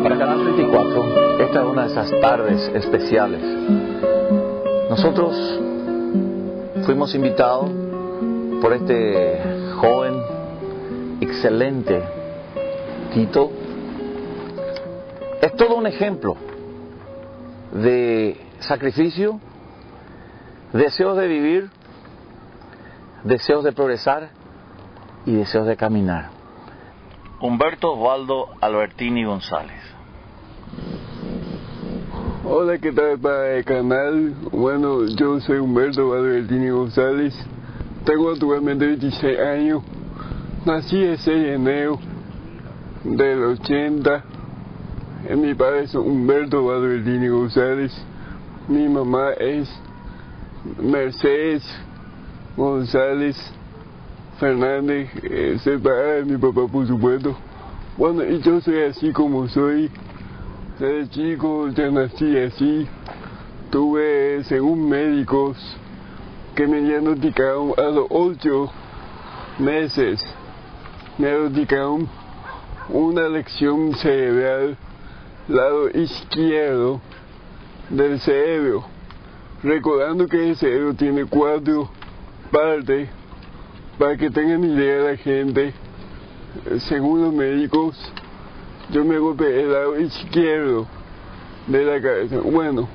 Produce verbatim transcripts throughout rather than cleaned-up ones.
Para Canal treinta y cuatro, esta es una de esas tardes especiales. Nosotros fuimos invitados por este joven, excelente Tito. Es todo un ejemplo de sacrificio, deseos de vivir, deseos de progresar y deseos de caminar. Humberto Osvaldo Albertini González. Hola, ¿qué tal para el canal? Bueno, yo soy Humberto Albertini González, tengo actualmente veintiséis años, nací el seis de enero del ochenta, mi padre es Humberto Albertini González, mi mamá es Mercedes González Fernández, eh, separada de mi papá, por supuesto. Bueno, y yo soy así como soy. Desde chico ya nací así. Tuve, según médicos, que me diagnosticaron a los ocho meses, me diagnosticaron una lesión cerebral, lado izquierdo del cerebro. Recordando que el cerebro tiene cuatro partes. Para que tengan idea la gente, según los médicos, yo me golpeé el lado izquierdo de la cabeza. Bueno,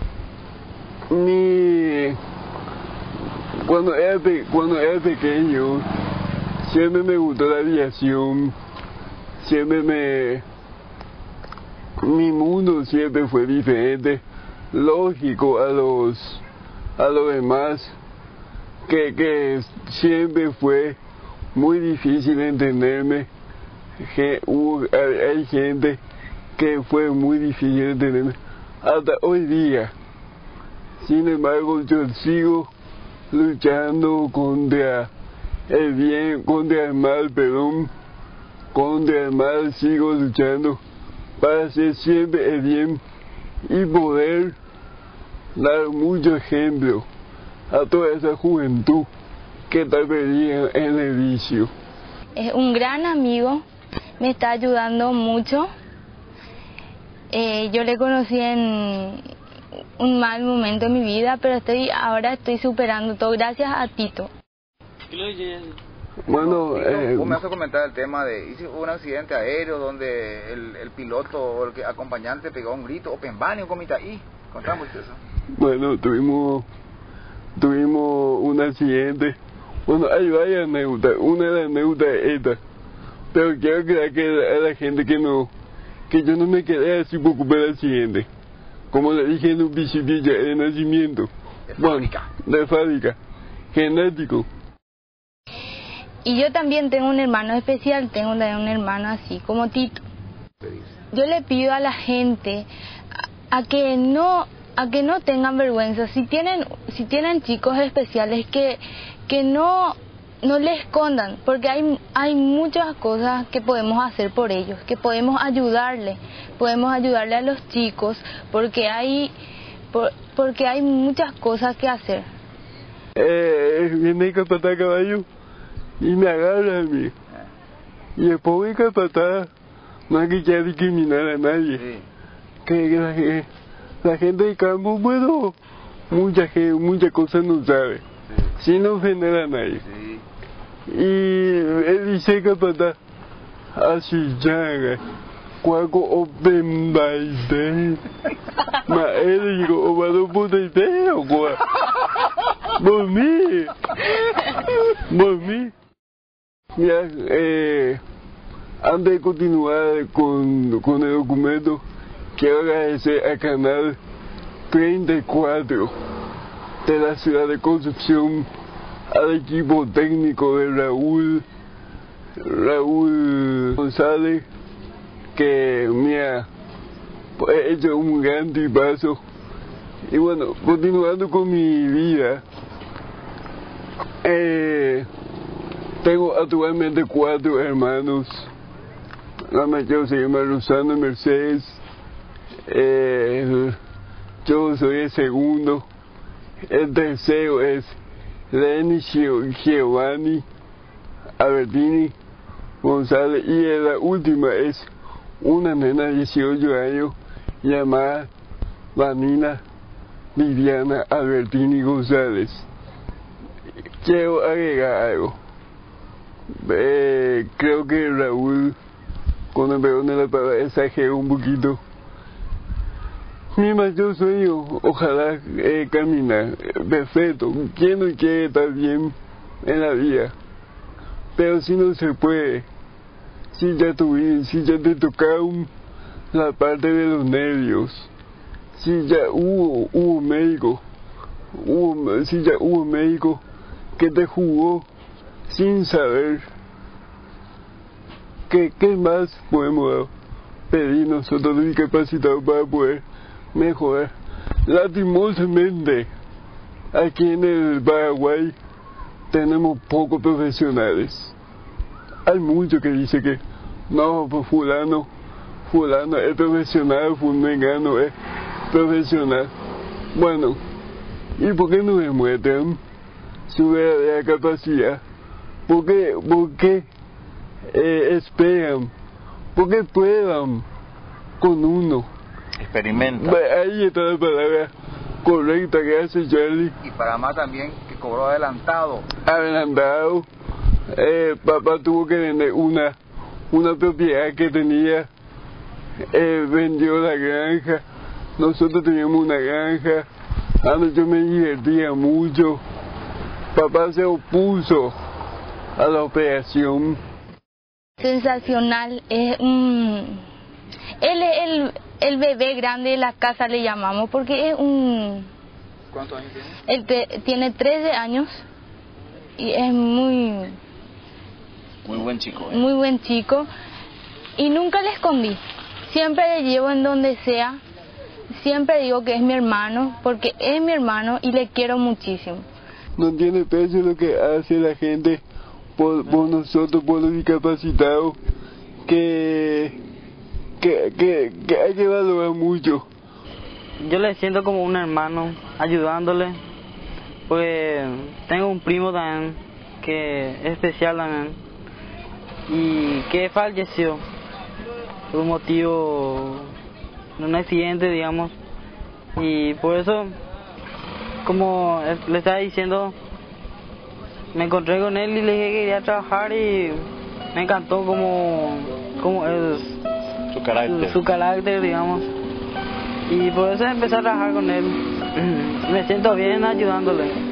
mi cuando era, pe... cuando era pequeño, siempre me gustó la aviación, siempre me... mi mundo siempre fue diferente, lógico a los, a los demás. Que, que siempre fue muy difícil entenderme, que hubo, hay gente que fue muy difícil entenderme, hasta hoy día. Sin embargo, yo sigo luchando contra el bien, contra el mal, perdón, contra el mal sigo luchando para hacer siempre el bien y poder dar mucho ejemplo a toda esa juventud que está perdida en el vicio. Es un gran amigo, me está ayudando mucho. Eh, yo le conocí en un mal momento de mi vida, pero estoy ahora estoy superando todo gracias a Tito. Bueno, Tito, eh, vos me vas a comentar el tema de hubo un accidente aéreo donde el, el piloto o el que, acompañante pegó un grito, open bani o comita ahí. Contamos eso. Bueno, tuvimos tuvimos un accidente. Bueno, hay varias anécdotas. Una de las anécdotas es esta. Pero quiero creer que a la gente que no, que yo no me quedé así por culpa del accidente. Como le dije en un principio ya de nacimiento. De bueno, fábrica. De fábrica. Genético. Y yo también tengo un hermano especial, tengo un hermano así como Tito. Yo le pido a la gente a, a que no a que no tengan vergüenza, si tienen si tienen chicos especiales que que no no les escondan, porque hay hay muchas cosas que podemos hacer por ellos, que podemos ayudarle, podemos ayudarle a los chicos, porque hay por, porque hay muchas cosas que hacer. Eh, viene el capataz a caballo y me agarra a mí. Y el pobre capataz no hay que quiera discriminar a nadie. Sí. Que, que la, que la gente del campo, bueno, mucha gente, muchas cosas no sabe, Sí. sin ofender a nadie. Sí. Y él dice capataz, así llaga, cuaco open baile. Ma él digo, o va a puta idea, o cual. Por mí, por mí. Mira, eh, antes de continuar con, con el documento, quiero agradecer al canal treinta y cuatro de la ciudad de Concepción, al equipo técnico de Raúl, Raúl González, que me ha hecho un gran tipazo. Y bueno, continuando con mi vida, eh, tengo actualmente cuatro hermanos. La mayor se llama Rosana Mercedes, eh, yo soy el segundo, el tercero es Lenny Giovanni Albertini González y la última es una nena de dieciocho años llamada Vanina Viviana Albertini González. Quiero agregar algo. Eh, creo que Raúl, con el perdón de la palabra, exageró un poquito. Mi mayor sueño, ojalá eh, caminar, perfecto. ¿Quién no quiere estar bien en la vida? Pero si no se puede, si ya tuviste, si ya te tocaron la parte de los nervios, si ya hubo, hubo médico, hubo, si ya hubo médico que te jugó sin saber, ¿qué, qué más podemos pedir nosotros los discapacitados para poder mejorar? Lastimosamente, aquí en el Paraguay tenemos pocos profesionales. Hay muchos que dicen que no, pues fulano, fulano es profesional, fulano es profesional. Bueno, ¿y por qué no demuestran su verdadera capacidad? ¿Por qué, por qué eh, esperan? ¿Por qué prueban con uno? Experimenta. Ahí está la palabra correcta que hace Charlie. Y para más también que cobró adelantado. Adelantado. Eh, papá tuvo que vender una, una propiedad que tenía, eh, vendió la granja. Nosotros teníamos una granja. Antes yo me divertía mucho. Papá se opuso a la operación. Sensacional, es un... Él es el, el bebé grande de la casa, le llamamos, porque es un... ¿Cuántos años tiene? Él te, tiene trece años y es muy... Muy buen chico. ¿eh? Muy buen chico. Y nunca le escondí. Siempre le llevo en donde sea. Siempre digo que es mi hermano, porque es mi hermano y le quiero muchísimo. No tiene precio lo que hace la gente por, por nosotros, por los discapacitados, que, que, que, que hay que valorar mucho. Yo le siento como un hermano, ayudándole, porque tengo un primo también, que es especial también, y que falleció por un motivo, de un accidente, digamos, y por eso, como le estaba diciendo, me encontré con él y le dije que quería trabajar y me encantó como, como es Su carácter. su, su carácter, digamos, y por eso empecé a trabajar con él. Me siento bien ayudándole.